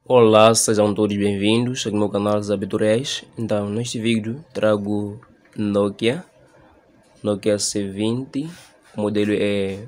Olá, sejam todos bem-vindos aqui no meu canal dos Tutoriais. Então, neste vídeo trago Nokia C20, o modelo é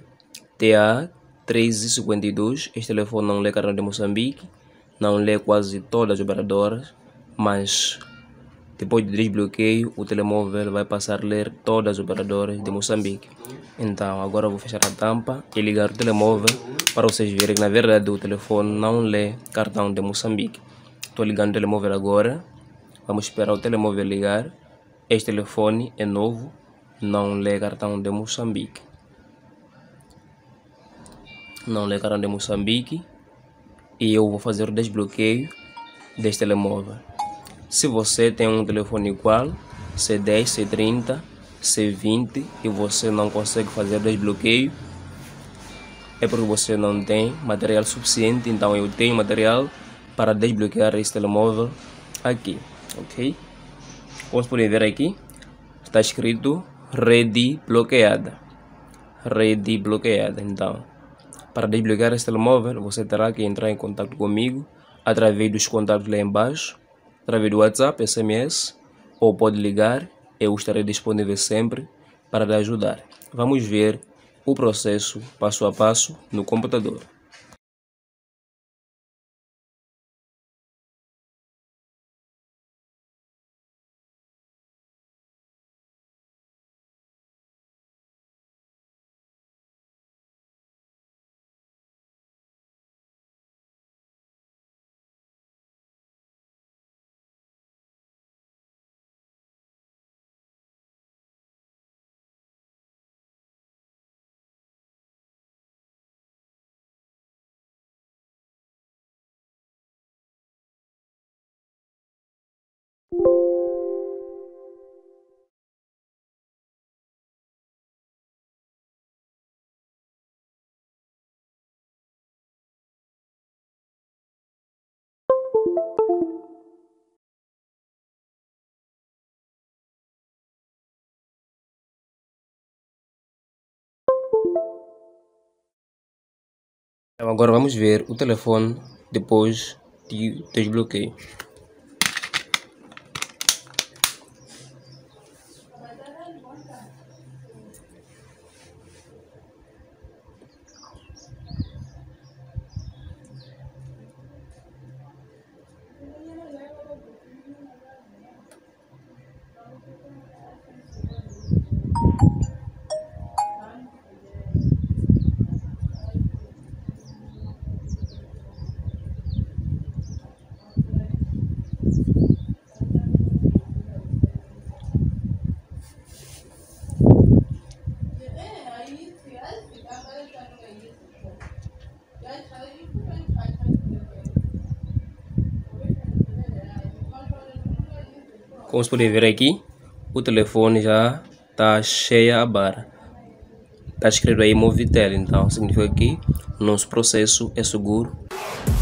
TA1352. Este telefone não lê cartão de Moçambique, não lê quase todas as operadoras, mas depois de desbloqueio o telemóvel vai passar a ler todas as operadoras de Moçambique. Então agora eu vou fechar a tampa e ligar o telemóvel para vocês verem que na verdade o telefone não lê cartão de Moçambique. Estou ligando o telemóvel agora, vamos esperar o telemóvel ligar. Este telefone é novo, não lê cartão de Moçambique. Não lê cartão de Moçambique e eu vou fazer o desbloqueio deste telemóvel. Se você tem um telefone igual, C10, C30, C20 e você não consegue fazer o desbloqueio, é porque você não tem material suficiente. Então eu tenho material para desbloquear esse telemóvel aqui, ok? Como vocês podem ver aqui, está escrito rede bloqueada. Rede bloqueada. Então, para desbloquear esse telemóvel, você terá que entrar em contato comigo através dos contatos lá embaixo, através do WhatsApp, SMS, ou pode ligar. Eu estarei disponível sempre para lhe ajudar. Vamos ver o processo passo a passo no computador. Então, agora vamos ver o telefone depois de desbloqueio. Como vocês podem ver aqui, o telefone já está cheia a barra. Está escrito aí Movitel, então significa que o nosso processo é seguro.